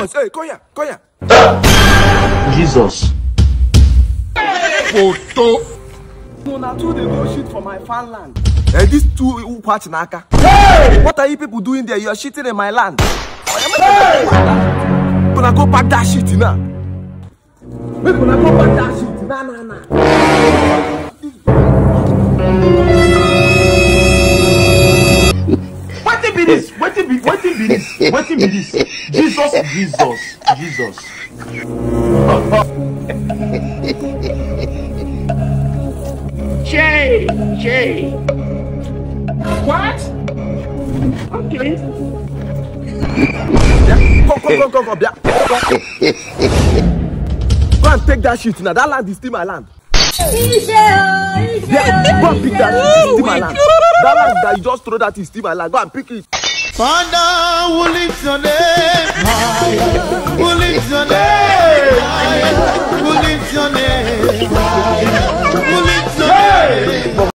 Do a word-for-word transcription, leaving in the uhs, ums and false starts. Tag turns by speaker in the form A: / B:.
A: boys, hey, come here, come here.
B: Jesus.
A: Photo. No, now two they go shit for my farmland. And uh, these two who patch naka. Hey! What are you people doing there? You are shitting in my land. Hey! Gonna go pack that shit now. We're gonna go pack that shit. Nah, nah, nah.
B: What be this? What be what be this? What be this? Jesus, Jesus, Jesus. Jay, Jay. What? Okay.
A: Yeah. Come, come, come, come, come. Yeah. Go and take that shit now. That land is still my land. Yeah, go and pick that. It's still my land. That land that you just throw that is still my land. Go and pick it.
C: Father, who lives your name high.